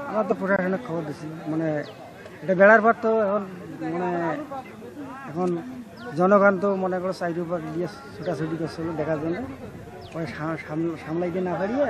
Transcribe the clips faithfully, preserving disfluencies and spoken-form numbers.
আমার তো প্রশাসনের খবর দিছি, মানে এটা বেড়ার পর তো এখন মানে এখন জনগণ তো মনে করো সাইডের উপর দিয়ে ছোটাছুটি করছিল দেখার জন্য, পরে সামলাইতে না পারিয়ে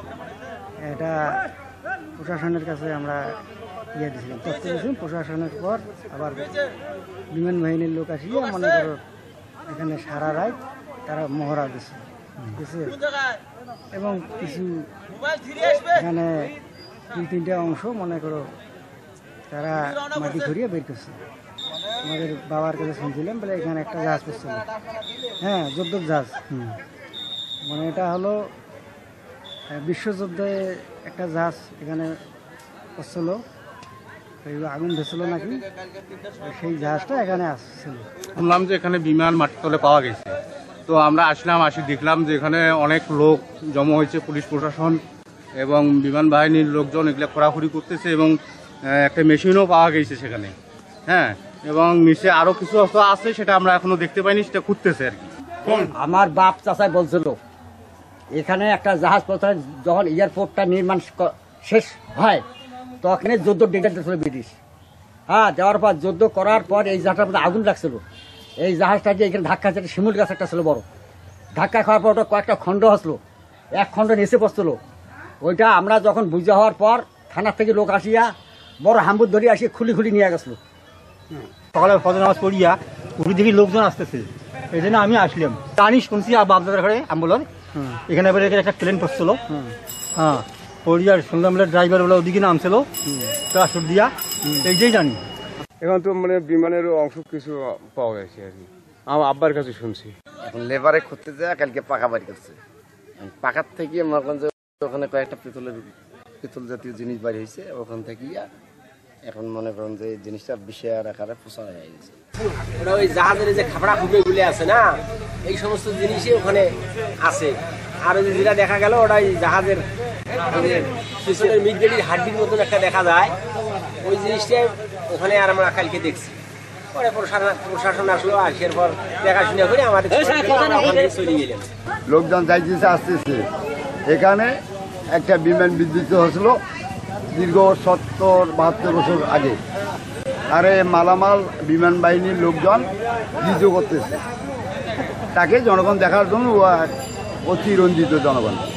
এটা প্রশাসনের কাছে আমরা ইয়ে দিয়েছিলাম, তথ্য দিয়েছিলাম। প্রশাসনের পর আবার বিমান বাহিনীর লোক আসিয়ে মনে করো এখানে সারা রাত তারা মহড়া দিচ্ছে, ঠিক আছে। এবং কিছু এখানে দুই তিনটা অংশ মনে করো তারা মাটি ঘুরিয়ে বের করছে। আমাদের বাবার কাছে শুনছিলাম বলে এখানে একটা জাহাজ পড়ছিল, হ্যাঁ যুদ্ধ জাহাজ, মানে এটা হলো বিশ্বযুদ্ধে একটা জাহাজ এখানে পড়ছিল, আগুন ধরছিল নাকি, সেই জাহাজটা এখানে আসছিল। শুনলাম যে এখানে বিমান মাটির তলে পাওয়া গেছে, তো আমরা আসলাম, আসি দেখলাম যে এখানে অনেক লোক জমা হয়েছে, পুলিশ প্রশাসন এবং বিমান বাহিনীর লোকজন এগুলো খোরাখুরি করতেছে এবং একটা মেশিনও পাওয়া গেছে সেখানে, হ্যাঁ, এবং নিচে আরও কিছু অস্ত্র আছে সেটা আমরা এখনো দেখতে পাইনি, সেটা খুঁজতেছে আর কি। আমার বাপ চাচাই বলছিল এখানে একটা জাহাজ পৌঁছায়, যখন এয়ারপোর্টটা নির্মাণ শেষ হয় তখন যুদ্ধ ডেটা দিয়েছিল ব্রিটিশ, হ্যাঁ, দেওয়ার পর যুদ্ধ করার পর এই জাহাজটার মধ্যে আগুন লাগছিল। এই জাহাজটা যে এখানে ধাক্কা ছিল, শিমুল গাছ একটা ছিল বড়, ধাক্কা খাওয়ার পর ওটা কয়েকটা খণ্ড হসলো, এক খণ্ড নিচে পড়ছিল। ওইটা আমরা যখন বুঝা হওয়ার পর থানার থেকে লোক আসিয়া বড় হাম্বুর ধরিয়ে আসিয়ে খুলি খুলি নিয়ে গেছিল। সকালে ফজর নামাজ পড়িয়া উঠে দেখি লোকজন আসতেছে, এই জন্য আমি আসলাম। টানি শুনছি আর বাপদাদার ঘরে আম্বুলার এখানে এবারে একটা প্লেন পড়ছিল, হ্যাঁ, পড়িয়া শুনলাম বলে ড্রাইভার বলে ওদিকে নামছিল ট্রান্সপোর্ট দিয়া, এইটাই জানি। এখন তো মানে বিমানের অংশ কিছু পাওয়া গেছে আর কি, আমার আব্বার কাছে শুনছি। এখন লেবারে খুঁজতে যায়, কালকে পাকা বাড়ি করছে, পাকার থেকে ওখানে কয়েকটা পিতলের পিতল জাতীয় জিনিস বাড়ি হয়েছে, ওখান থেকে এখন মনে করেন যে জিনিসটা বিষয়ের আকারে পোষা হয়ে গেছে। ওটা ওই জাহাজের যে খাপড়া খুপড়িগুলি আছে না, এই সমস্ত জিনিসই ওখানে আছে। আর ওই যেটা দেখা গেল ওটা জাহাজের পিছনের মিডগেটির হাড্ডির মতন একটা দেখা যায়, ওই জিনিসটাই ওখানে আর আমরা কালকে দেখছি। পরে প্রশাসন আসলো, আসার পর দেখাশোনা করে আমাদের চলে গেলেন। লোকজন যাইতেছে আসতেছে, এখানে একটা বিমান বিদ্যুৎ হয়েছিল দীর্ঘ সত্তর বাহাত্তর বছর আগে, আর মালামাল বিমান বাহিনীর লোকজন লিজু করতেছে, তাকে জনগণ দেখার জন্য অতি রঞ্জিত জনগণ।